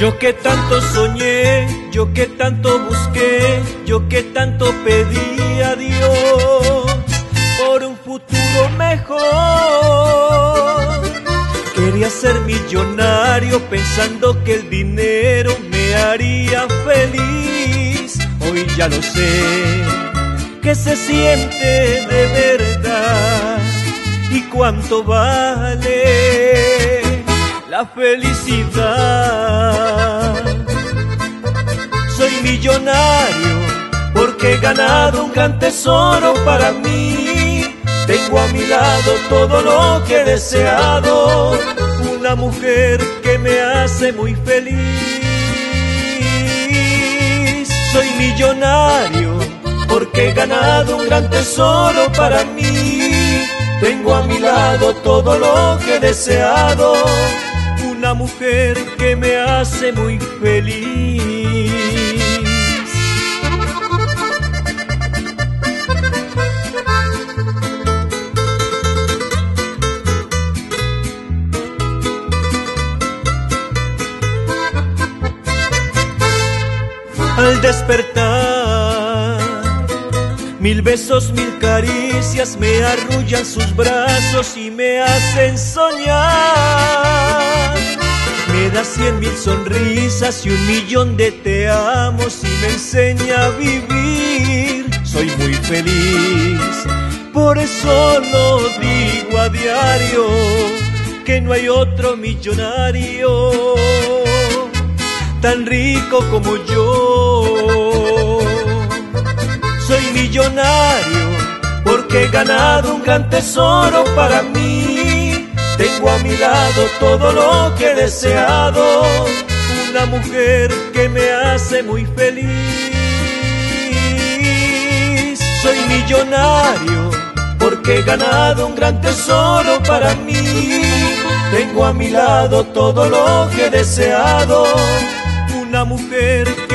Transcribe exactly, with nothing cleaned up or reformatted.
Yo que tanto soñé, yo que tanto busqué, yo que tanto pedí a Dios por un futuro mejor. Quería ser millonario pensando que el dinero me haría feliz. Hoy ya lo sé, que se siente de verdad y cuánto vale la felicidad. Soy millonario porque he ganado un gran tesoro para mí. Tengo a mi lado todo lo que he deseado, una mujer que me hace muy feliz. Soy millonario porque he ganado un gran tesoro para mí. Tengo a mi lado todo lo que he deseado, una mujer que me hace muy feliz. Al despertar, mil besos, mil caricias me arrullan sus brazos y me hacen soñar. Me da cien mil sonrisas y un millón de te amos y me enseña a vivir. Soy muy feliz, por eso lo digo a diario, que no hay otro millonario tan rico como yo. Soy millonario porque he ganado un gran tesoro para mí. Tengo a mi lado todo lo que he deseado, una mujer que me hace muy feliz. Soy millonario porque he ganado un gran tesoro para mí. Tengo a mi lado todo lo que he deseado, una mujer